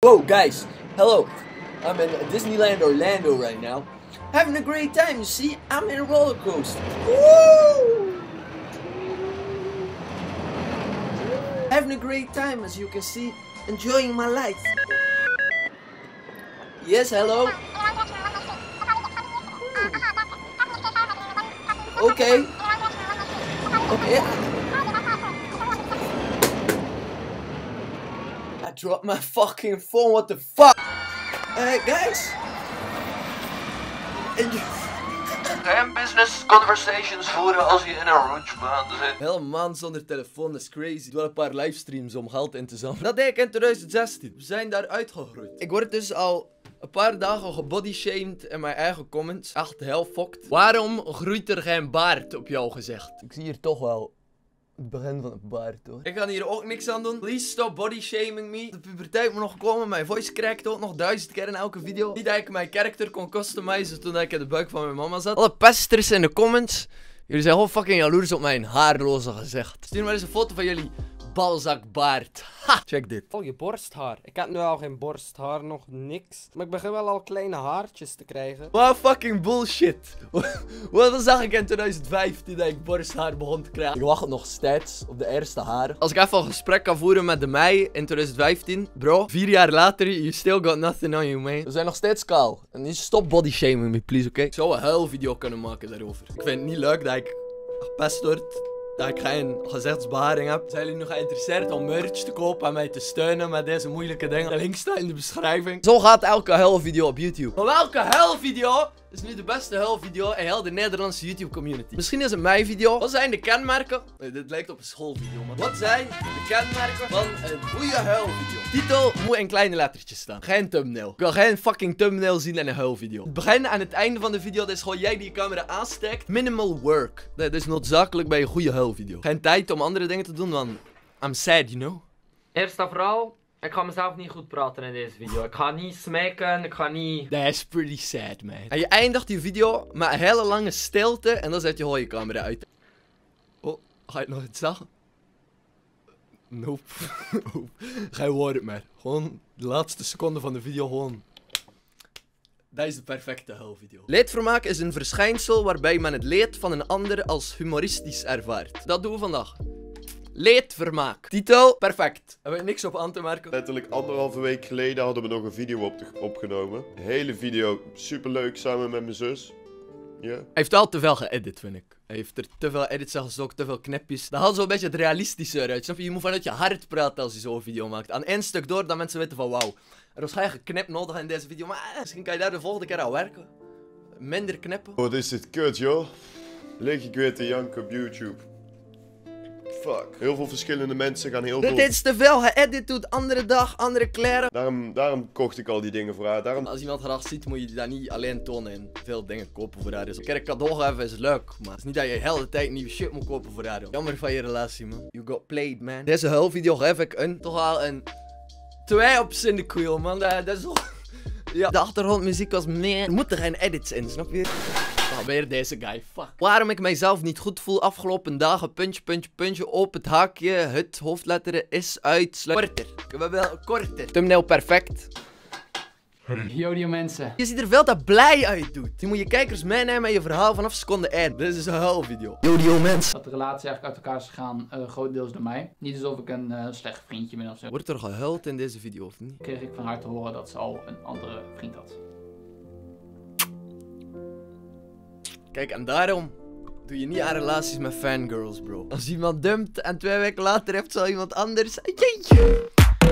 Whoa, guys, hello. I'm in Disneyland Orlando right now. Having a great time, you see? I'm in a roller coaster. Woo! Having a great time, as you can see. Enjoying my life. Yes, hello? Okay. Okay. I dropped my fucking phone, what the fuck? Guys. Geen business conversations voeren als je in een roachbaan zit. Hele maand zonder telefoon, dat is crazy. Ik doe wel een paar livestreams om geld in te zamelen. Dat deed ik in 2016. We zijn daar uitgegroeid. Ik word dus al een paar dagen gebodyshamed in mijn eigen comments. Echt heel fucked. Waarom groeit er geen baard op jouw gezicht? Ik zie hier toch wel het begin van het baard, hoor. Ik ga hier ook niks aan doen. Please stop bodyshaming me. De puberteit moet nog komen. Mijn voice crackt ook nog 1000 keer in elke video. Niet dat ik mijn karakter kon customizen toen ik in de buik van mijn mama zat. Alle pesters in de comments. Jullie zijn gewoon fucking jaloers op mijn haarloze gezicht. Stuur maar eens een foto van jullie balzakbaard. Ha! Check dit. Oh, je borsthaar. Ik heb nu al geen borsthaar, nog niks. Maar ik begin wel al kleine haartjes te krijgen. Wat fucking bullshit. Wat zag ik in 2015 dat ik borsthaar begon te krijgen? Ik wacht nog steeds op de eerste haar. Als ik even een gesprek kan voeren met de mei in 2015. Bro, 4 jaar later, you still got nothing on you, man. We zijn nog steeds kaal. En niet stop body shaming me, please, oké? Ik zou een huilvideo kunnen maken daarover. Ik vind het niet leuk dat ik gepest word. Dat ik geen gezichtsbeharing heb. Zijn jullie nog geïnteresseerd om merch te kopen en mij te steunen met deze moeilijke dingen? De link staat in de beschrijving. Zo gaat elke huilvideo op YouTube. Maar welke huilvideo is nu de beste huilvideo in heel de Nederlandse YouTube community? Misschien is het mijn video. Wat zijn de kenmerken? Nee, dit lijkt op een schoolvideo, man. Wat zijn de kenmerken van een goede huilvideo? Titel moet in kleine lettertjes staan. Geen thumbnail. Ik wil geen fucking thumbnail zien in een huilvideo. Het begin en het einde van de video, dat is gewoon jij die je camera aansteekt. Minimal work. Dat is noodzakelijk bij een goede huilvideo. Geen tijd om andere dingen te doen, want I'm sad, you know? Eerst en vooral, ik ga mezelf niet goed praten in deze video. Ik ga niet smeken, ik ga niet... That is pretty sad, man. En je eindigt die video met een hele lange stilte en dan zet je gewoon je camera uit. Oh, ga je nog iets zeggen? Nope. Geen woord meer. Gewoon de laatste seconde van de video gewoon. Dat is de perfecte huilvideo. Leedvermaak is een verschijnsel waarbij men het leed van een ander als humoristisch ervaart. Dat doen we vandaag. Leedvermaak. Titel, perfect. Hebben we niks op aan te merken? Letterlijk 1,5 week geleden hadden we nog een video opgenomen. Hele video, superleuk, samen met mijn zus. Ja. Hij heeft wel te veel geëdit, vind ik. Hij heeft er te veel edits aan gezocht, te veel knipjes. Dat haalt zo'n beetje het realistische eruit. Snap je? Je moet vanuit je hart praten als je zo'n video maakt. Aan één stuk door, dat mensen weten van wauw. Er was geen geknip nodig in deze video, maar misschien kan je daar de volgende keer aan werken. Minder knippen. Wat is dit kut, joh. Lig ik weer te janken op YouTube. Fuck. Heel veel verschillende mensen gaan heel veel... Dit is te veel geëdit, doet andere dag, andere kleren. Daarom kocht ik al die dingen voor haar. Als iemand graag ziet, moet je dat niet alleen tonen en veel dingen kopen voor haar. Dus een keer een cadeau geven is leuk, maar het is niet dat je de hele tijd nieuwe shit moet kopen voor haar. Jammer van je relatie, man. You got played, man. Deze huilvideo geef ik toch al een 2 op Cyndaquil, man. Dat is wel... Ja, de achtergrondmuziek was meer... Er moeten geen edits in, snap je? Weer deze guy, fuck. Waarom ik mijzelf niet goed voel afgelopen dagen, puntje, puntje, puntje, op het haakje, het hoofdletteren is uitsluiten. Korter. We hebben wel korter. Thumbnail perfect. Yo mensen. Je ziet er veel te blij uit, dude. Je moet je kijkers meenemen in je verhaal vanaf seconde 1. Dit is een huilvideo. Yo mensen. Dat de relatie eigenlijk uit elkaar is gegaan, grotendeels door mij. Niet alsof ik een slecht vriendje ben of zo. Wordt er gehuild in deze video of niet? Kreeg ik van haar te horen dat ze al een andere vriend had. Kijk, en daarom doe je niet aan relaties met fangirls, bro. Als iemand dumpt en 2 weken later heeft zo iemand anders... Jeetje.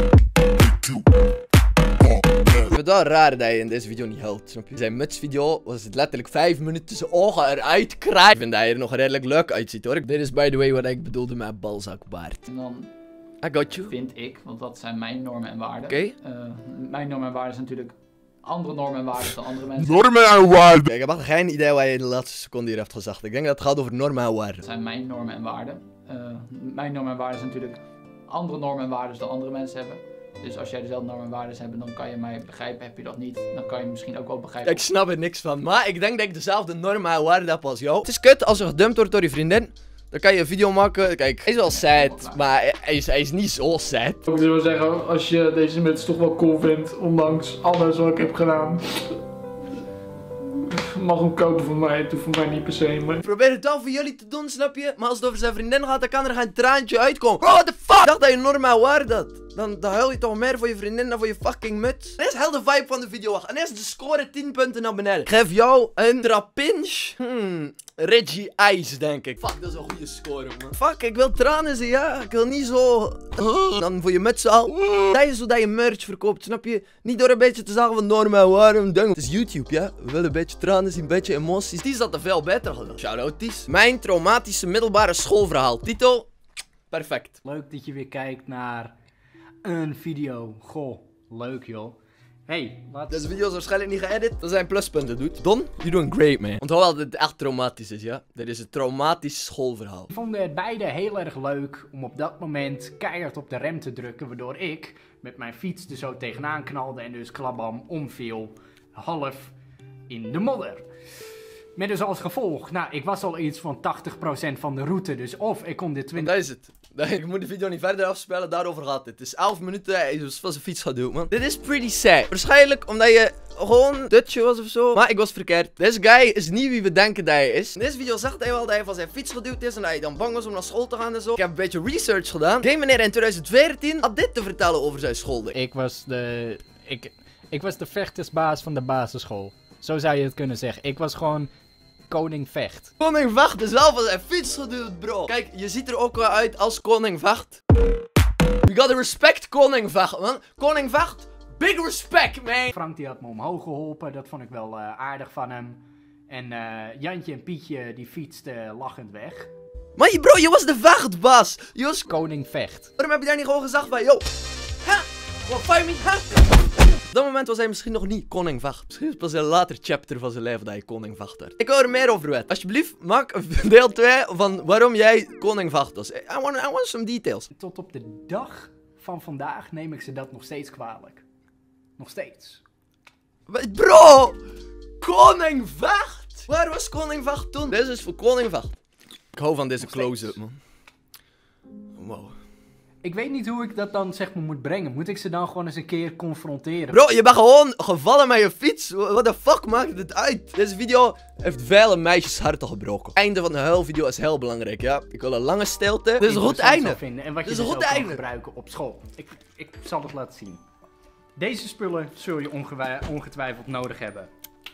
Ik vind het wel raar dat je in deze video niet huilt, snap je? Zijn mutsvideo was het letterlijk 5 minuten zijn ogen eruit krijgen. Ik vind dat hij er nog redelijk leuk uitziet, hoor. Dit is by the way wat ik bedoelde met balzakbaard. En dan I got you. vind ik, want dat zijn mijn normen en waarden. Oké. Mijn normen en waarden zijn natuurlijk andere normen en waarden dan andere mensen. Normen en waarden! Ik heb echt geen idee wat je in de laatste seconde hier hebt gezegd. Ik denk dat het gaat over normen en waarden. Dat zijn mijn normen en waarden. Mijn normen en waarden zijn natuurlijk andere normen en waarden dan andere mensen hebben. Dus als jij dezelfde normen en waarden hebt, dan kan je mij begrijpen. Heb je dat niet, dan kan je misschien ook wel begrijpen. Ik snap er niks van, maar ik denk dat ik dezelfde normen en waarden heb als jou. Het is kut als je gedumpt wordt door je vriendin. Dan kan je een video maken. Kijk, hij is wel sad, maar hij is niet zo sad. Ik zou zeggen, als je deze muts toch wel cool vindt, ondanks alles wat ik heb gedaan. Mag hem kopen voor mij, het hoeft voor mij niet per se, maar... Ik probeer het wel voor jullie te doen, snap je? Maar als het over zijn vriendin gaat, dan kan er geen traantje uitkomen. Bro, what the fuck? Ik dacht dat je normaal waar dat. Dan huil je toch meer voor je vriendin dan voor je fucking muts. En is heel de vibe van de video weg. En is de score 10 punten naar beneden. Ik geef jou een trapinch. Reggie Ice, denk ik. Fuck, dat is een goede score, man. Fuck, ik wil tranen zien, ja. Ik wil niet zo... Dan voor je muts al. Dat is zodat je merch verkoopt, snap je? Niet door een beetje te zeggen van normaal waarom ding. Het is YouTube, ja. We willen een beetje tranen zien, een beetje emoties. Ties had er veel beter gedaan. Shout-out Ties. Mijn traumatische middelbare schoolverhaal. Titel... Perfect. Leuk dat je weer kijkt naar een video. Goh, leuk joh. Hey, wat... Deze video is waarschijnlijk niet geëdit. Dat zijn pluspunten, dude. Don, you're doing great, man. Onthoud wel dat het echt traumatisch is, ja? Dit is een traumatisch schoolverhaal. Ik vond het beide heel erg leuk om op dat moment keihard op de rem te drukken. Waardoor ik met mijn fiets er zo tegenaan knalde en dus klabam omviel. Half in de modder. Met dus als gevolg, nou, ik was al iets van 80% van de route. Dus of ik kon dit 20... Dat is het. Ik moet de video niet verder afspelen, daarover gaat het. Het is 11 minuten, hij is van zijn fiets gaat doen, man. Dit is pretty sad. Waarschijnlijk omdat je gewoon Dutchje was of zo. Maar ik was verkeerd. Deze guy is niet wie we denken dat hij is. In deze video zegt hij wel dat hij van zijn fiets geduwd is en dat hij dan bang was om naar school te gaan en zo. Ik heb een beetje research gedaan. Deze meneer in 2014 had dit te vertellen over zijn schoolding. Ik was de vechtersbaas van de basisschool. Zo zou je het kunnen zeggen. Ik was gewoon koning vecht. Koning Vecht is wel van zijn fiets geduwd, bro. Kijk, je ziet er ook wel uit als koning Vecht. We gotta respect koning Vecht, man. Koning Vecht, big respect, man. Frank die had me omhoog geholpen. Dat vond ik wel aardig van hem. En Jantje en Pietje die fietsten lachend weg. Maar bro, je was de vechtbaas. Je was Koning vecht. Waarom heb je daar niet gewoon gezegd van, yo, ha, what, fight me, ha? Op dat moment was hij misschien nog niet koning Vecht. Misschien is het pas een later chapter van zijn leven dat hij koning Vecht werd. Ik wil er meer over weten. Alsjeblieft, maak deel 2 van waarom jij koning Vecht was. I want some details. Tot op de dag van vandaag neem ik ze dat nog steeds kwalijk. Nog steeds. Bro, koning Vecht? Waar was koning Vecht toen? Dit is voor koning Vecht. Ik hou van deze close-up, man. Wow. Ik weet niet hoe ik dat dan zeg maar moet brengen. Moet ik ze dan gewoon eens een keer confronteren? Bro, je bent gewoon gevallen met je fiets. What the fuck maakt het uit? Deze video heeft vele meisjes harten gebroken. Het einde van de huilvideo is heel belangrijk, ja. Ik wil een lange stilte. Dit is een goed einde. En wat je dus dus ook kan gebruiken op school. Ik zal het laten zien. Deze spullen zul je ongetwijfeld nodig hebben.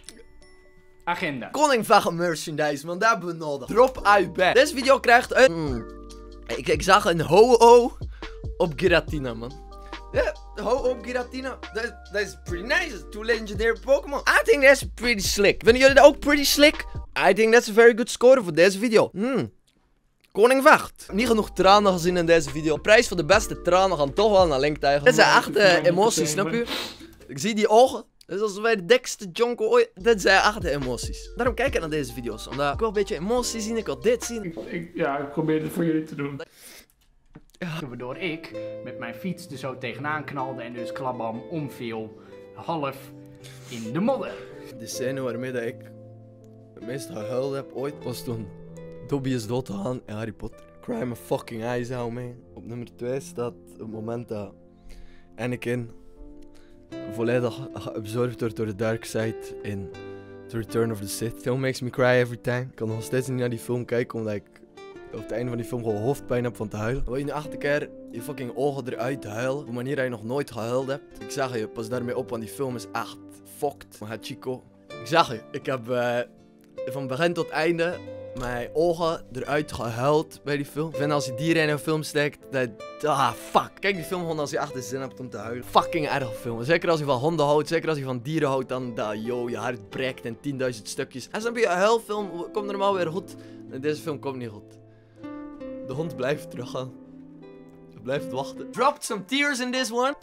Agenda. Koning Vecht merchandise, man. Daar hebben we nodig. Drop uit bed. Deze video krijgt een... Ik zag een ho-oh op Giratina, man. Ja, ho-oh op Giratina. Dat is pretty nice. Two legendary Pokémon. I think that's pretty slick. Vinden jullie dat ook pretty slick? I think that's a very good score voor deze video. Koning Vecht. Niet genoeg tranen gezien in deze video. De prijs voor de beste tranen gaan toch wel naar Linktuigen. Dit zijn echte emoties, snap je? Ik zie die ogen. Dat is alsof wij de dikste jonko ooit... Dit zijn echte emoties. Daarom kijk ik naar deze video's. Omdat ik wil een beetje emoties zien. Ik wil dit zien. Ik probeer het voor jullie te doen. Waardoor ik met mijn fiets er zo tegenaan knalde en dus klabam omviel. Half in de modder. De scène waarmee dat ik het meest gehuild heb ooit was toen Dobby is dood gegaan in Harry Potter. Cry my fucking eyes out, man. Op nummer 2 staat het moment dat Anakin volledig geabsorbed wordt door de dark side in The Return of the Sith. The film makes me cry every time. Ik kan nog steeds niet naar die film kijken omdat ik op het einde van die film gewoon hoofdpijn heb van te huilen. Wil je nu 8 keer je fucking ogen eruit huilen op een manier dat je nog nooit gehuild hebt? Ik zeg je, pas daarmee op, want die film is echt fucked. Maar Chico, ik zeg je, ik heb van begin tot einde mijn ogen eruit gehuild bij die film. Ik vind als je dieren in een film steekt, dat... fuck. Kijk die film gewoon als je echt de zin hebt om te huilen. Fucking erg film. Zeker als je van honden houdt, zeker als je van dieren houdt, dan je hart breekt in 10.000 stukjes. En dan heb je een huilfilm, komt normaal weer goed. En deze film komt niet goed. De hond blijft teruggaan. Hij blijft wachten. Dropped some tears in this one.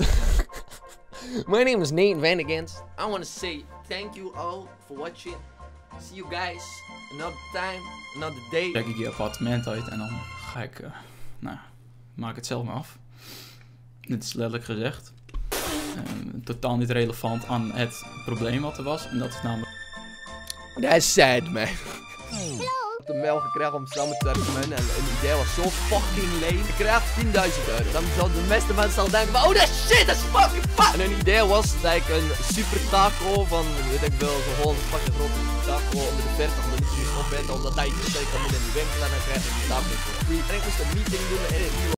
My name is Nate Vanagans. I want to say thank you all for watching. See you guys another time, another day. Kijk ik je appartement uit en dan ga ik, maak het zelf maar af. Dit is letterlijk gezegd. Totaal niet relevant aan het probleem wat er was. En dat is namelijk... That's sad, man. de mail gekregen om samen te werken met hen. En het idee was zo fucking lame. Ik kreeg 10.000 euro. Dan zouden de meeste mensen al denken van, oh dat shit, dat is fucking fuck. En hun idee was dat ik een super taco van, weet ik wel, zo'n fucking grote taco onder de 40 minuten op ben. Omdat dat ik kan in de winkel en dan krijg ik die taco voor free. En ik moest een meeting doen in het nieuwe